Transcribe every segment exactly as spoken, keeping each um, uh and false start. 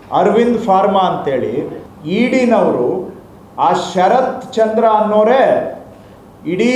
Arvind pharma ಅಂತೇಳಿ ಇಡಿನವರು ಆ ಶರತ್ ಚಂದ್ರ ಅನ್ನೋರೇ ಇಡೀ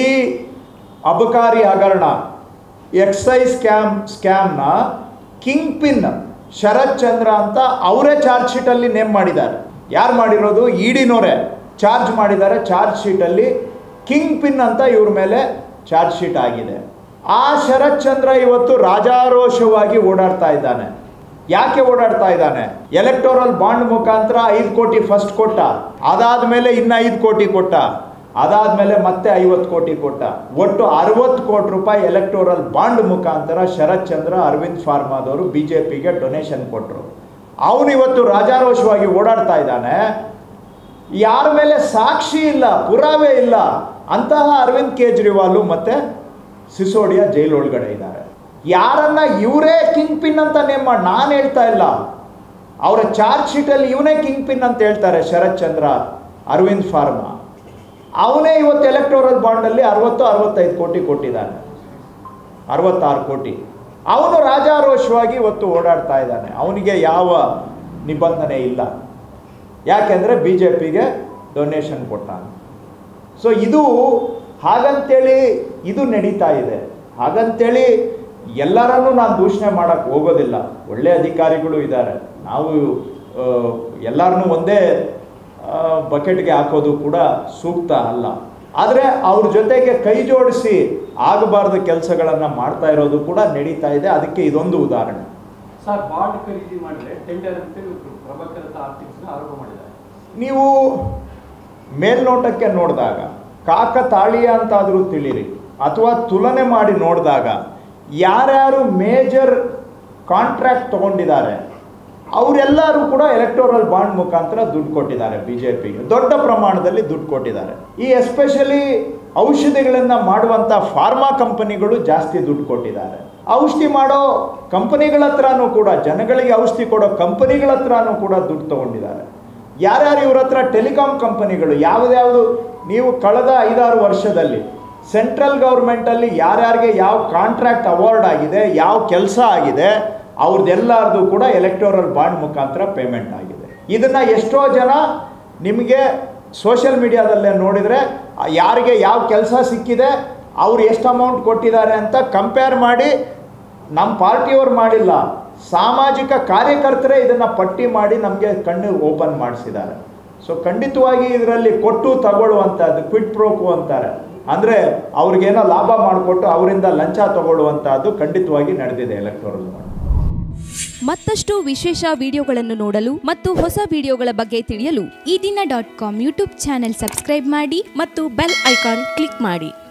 ಅಬಕಾರಿ ಹಗರಣ ಎಕ್ಸೈಸ್ ಸ್ಕ್ಯಾಮ್ ಸ್ಕ್ಯಾಮ್ನ ಕಿಂಗ್ ಪಿನ್ ಶರತ್ ಚಂದ್ರ ಅಂತ ಅವರೇ ಚಾರ್ಜ್ ಶೀಟಲ್ಲಿ ನೇಮ್ ಮಾಡಿದ್ದಾರೆ. ಯಾರು ಮಾಡಿರೋದು? ಇಡಿನವರೇ ಚಾರ್ಜ್ ಮಾಡಿದ್ದಾರೆ. ಚಾರ್ಜ್ ಶೀಟಲ್ಲಿ ಕಿಂಗ್ ಪಿನ್ ಅಂತ ಇವ್ರ ಮೇಲೆ ಚಾರ್ಜ್ ಶೀಟ್ ಆಗಿದೆ. ಆ ಶರತ್ ಚಂದ್ರ ಇವತ್ತು ರಾಜಾರೋಷವಾಗಿ ಓಡಾಡ್ತಾ ಇದ್ದಾನೆ. ಯಾಕೆ ಓಡಾಡ್ತಾ ಇದ್ದಾನೆ? ಎಲೆಕ್ಟೋರಲ್ ಬಾಂಡ್ ಮುಖಾಂತರ ಐದು ಕೋಟಿ ಫಸ್ಟ್ ಕೊಟ್ಟ, ಅದಾದಮೇಲೆ ಇನ್ನು ಐದು ಕೋಟಿ ಕೊಟ್ಟ, ಅದಾದಮೇಲೆ ಮತ್ತೆ ಐವತ್ತು ಕೋಟಿ ಕೊಟ್ಟ. ಒಟ್ಟು ಅರವತ್ತು ಕೋಟಿ ರೂಪಾಯಿ ಎಲೆಕ್ಟೋರಲ್ ಬಾಂಡ್ ಮುಖಾಂತರ ಶರತ್ ಚಂದ್ರ ಅರವಿಂದ್ ಫಾರ್ಮಾದವರು ಬಿ ಜೆ ಪಿಗೆ ಡೊನೇಷನ್ ಕೊಟ್ಟರು. ಅವನು ಇವತ್ತು ರಾಜಾರೋಷವಾಗಿ ಓಡಾಡ್ತಾ ಇದ್ದಾನೆ. ಯಾರ ಮೇಲೆ ಸಾಕ್ಷಿ ಇಲ್ಲ, ಪುರಾವೆ ಇಲ್ಲ ಅಂತಹ ಅರವಿಂದ್ ಕೇಜ್ರಿವಾಲು ಮತ್ತು ಸಿಸೋಡಿಯಾ ಜೈಲೊಳಗಡೆ ಇದ್ದಾರೆ. ಯಾರನ್ನ ಇವರೇ ಕಿಂಗ್ ಪಿನ್ ಅಂತ ನೇಮ್ ಮಾಡಿ, ನಾನು ಹೇಳ್ತಾ ಇಲ್ಲ, ಅವರ ಚಾರ್ಜ್ ಶೀಟಲ್ಲಿ ಇವನೇ ಕಿಂಗ್ ಪಿನ್ ಅಂತ ಹೇಳ್ತಾರೆ. ಶರತ್ ಚಂದ್ರ ಅರವಿಂದ್ ಫಾರ್ಮಾ ಅವನೇ ಇವತ್ತು ಎಲೆಕ್ಟೋರಲ್ ಬಾಂಡಲ್ಲಿ ಅರವತ್ತು ಅರವತ್ತೈದು ಕೋಟಿ ಕೊಟ್ಟಿದ್ದಾನೆ, ಅರವತ್ತಾರು ಕೋಟಿ. ಅವನು ರಾಜಾರೋಷವಾಗಿ ಇವತ್ತು ಓಡಾಡ್ತಾ ಇದ್ದಾನೆ. ಅವನಿಗೆ ಯಾವ ನಿಬಂಧನೆ ಇಲ್ಲ, ಯಾಕೆಂದರೆ ಬಿ ಜೆ ಪಿಗೆ ಡೊನೇಷನ್ ಕೊಟ್ಟಾನೆ. ಸೊ ಇದು ಹಾಗಂತೇಳಿ ಇದು ನಡೀತಾ ಇದೆ. ಹಾಗಂತೇಳಿ ಎಲ್ಲರನ್ನೂ ನಾನು ದೂಷಣೆ ಮಾಡೋಕ್ಕೆ ಹೋಗೋದಿಲ್ಲ. ಒಳ್ಳೆ ಅಧಿಕಾರಿಗಳು ಇದ್ದಾರೆ. ನಾವು ಎಲ್ಲರನ್ನೂ ಒಂದೇ ಬಕೆಟ್ಗೆ ಹಾಕೋದು ಕೂಡ ಸೂಕ್ತ ಅಲ್ಲ. ಆದರೆ ಅವ್ರ ಜೊತೆಗೆ ಕೈ ಜೋಡಿಸಿ ಆಗಬಾರ್ದ ಕೆಲಸಗಳನ್ನು ಮಾಡ್ತಾ ಇರೋದು ಕೂಡ ನಡೀತಾ ಇದೆ. ಅದಕ್ಕೆ ಇದೊಂದು ಉದಾಹರಣೆ. ಸರ್, ಬಾಂಡ್ ಖರೀದಿ ಮಾಡಿದ್ರೆ ಟೆಂಡರ್ ಅಂತ ಪ್ರಭಾಕರ್ ಆರ್ಟಿಕ್ಸ್ನ ಆರೋಪ ಮಾಡಿದ್ದಾರೆ. ನೀವು ಮೇಲ್ನೋಟಕ್ಕೆ ನೋಡಿದಾಗ ಕಾಕತಾಳೀಯ ಅಂತಾದರೂ ತಿಳಿರಿ, ಅಥವಾ ತುಲನೆ ಮಾಡಿ ನೋಡಿದಾಗ ಯಾರ್ಯಾರು ಮೇಜರ್ ಕಾಂಟ್ರಾಕ್ಟ್ ತೊಗೊಂಡಿದ್ದಾರೆ ಅವರೆಲ್ಲರೂ ಕೂಡ ಎಲೆಕ್ಟೋರಲ್ ಬಾಂಡ್ ಮುಖಾಂತರ ದುಡ್ಡು ಕೊಟ್ಟಿದ್ದಾರೆ. ಬಿ ಜೆ ಪಿಗೆ ದೊಡ್ಡ ಪ್ರಮಾಣದಲ್ಲಿ ದುಡ್ಡು ಕೊಟ್ಟಿದ್ದಾರೆ. ಈ ಎಸ್ಪೆಷಲಿ ಔಷಧಿಗಳನ್ನು ಮಾಡುವಂಥ ಫಾರ್ಮಾ ಕಂಪನಿಗಳು ಜಾಸ್ತಿ ದುಡ್ಡು ಕೊಟ್ಟಿದ್ದಾರೆ. ಔಷಧಿ ಮಾಡೋ ಕಂಪನಿಗಳ ಹತ್ರನೂ ಕೂಡ, ಜನಗಳಿಗೆ ಔಷಧಿ ಕೊಡೋ ಕಂಪನಿಗಳ ಹತ್ರನೂ ಕೂಡ ದುಡ್ಡು ತೊಗೊಂಡಿದ್ದಾರೆ. ಯಾರ್ಯಾರು ಇವ್ರ ಹತ್ರ ಟೆಲಿಕಾಂ ಕಂಪನಿಗಳು ಯಾವುದ್ಯಾವುದು ನೀವು ಕಳೆದ ಐದಾರು ವರ್ಷದಲ್ಲಿ ಸೆಂಟ್ರಲ್ ಗೌರ್ಮೆಂಟಲ್ಲಿ ಯಾರ್ಯಾರಿಗೆ ಯಾವ ಕಾಂಟ್ರಾಕ್ಟ್ ಅವಾರ್ಡ್ ಆಗಿದೆ, ಯಾವ ಕೆಲಸ ಆಗಿದೆ, ಅವ್ರದ್ದೆಲ್ಲರದು ಕೂಡ ಎಲೆಕ್ಟೋರಲ್ ಬಾಂಡ್ ಮುಖಾಂತರ ಪೇಮೆಂಟ್ ಆಗಿದೆ. ಇದನ್ನು ಎಷ್ಟೋ ಜನ ನಿಮಗೆ ಸೋಷಿಯಲ್ ಮೀಡಿಯಾದಲ್ಲೇ ನೋಡಿದರೆ ಯಾರಿಗೆ ಯಾವ ಕೆಲಸ ಸಿಕ್ಕಿದೆ, ಅವ್ರು ಎಷ್ಟು ಅಮೌಂಟ್ ಕೊಟ್ಟಿದ್ದಾರೆ ಅಂತ ಕಂಪೇರ್ ಮಾಡಿ, ನಮ್ಮ ಪಾರ್ಟಿಯವ್ರು ಮಾಡಿಲ್ಲ, ಸಾಮಾಜಿಕ ಕಾರ್ಯಕರ್ತರೇ ಇದನ್ನು ಪಟ್ಟಿ ಮಾಡಿ ನಮಗೆ ಕಣ್ಣು ಓಪನ್ ಮಾಡಿಸಿದ್ದಾರೆ. ಸೊ ಖಂಡಿತವಾಗಿ ಇದರಲ್ಲಿ ಕೊಟ್ಟು ತಗೊಳ್ಳುವಂಥದ್ದು ಕ್ವಿಡ್ ಪ್ರೋಕೋ ಅಂತಾರೆ, ಅಂದರೆ ಅವ್ರಿಗೇನೋ ಲಾಭ ಮಾಡಿಕೊಟ್ಟು ಅವರಿಂದ ಲಂಚ ತಗೊಳ್ಳುವಂಥದ್ದು ಖಂಡಿತವಾಗಿ ನಡೆದಿದೆ ಎಲೆಕ್ಟೋರಲ್ ಬಾಂಡ್. ಮತ್ತಷ್ಟು ವಿಶೇಷ ವಿಡಿಯೋಗಳನ್ನು ನೋಡಲು ಮತ್ತು ಹೊಸ ವಿಡಿಯೋಗಳ ಬಗ್ಗೆ ತಿಳಿಯಲು Ee Dina dot com YouTube channel subscribe ಮಾಡಿ ಮತ್ತು ಬೆಲ್ ಐಕಾನ್ ಕ್ಲಿಕ್ ಮಾಡಿ.